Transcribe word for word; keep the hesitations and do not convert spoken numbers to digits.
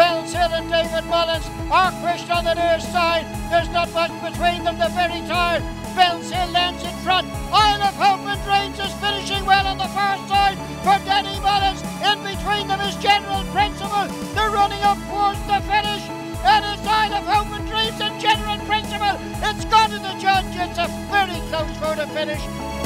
Bellshill and David Mullins are pushed on the near side. There's not much between them, the very tired. Bellshill lands in front. Isle of Hope and Dreams is finishing well on the far side for Denny Mullins. In between them is General Principle. They're running up towards the finish. And it's Isle of Hope and Dreams and General Principle. It's gone to the judge. It's a very close for the finish.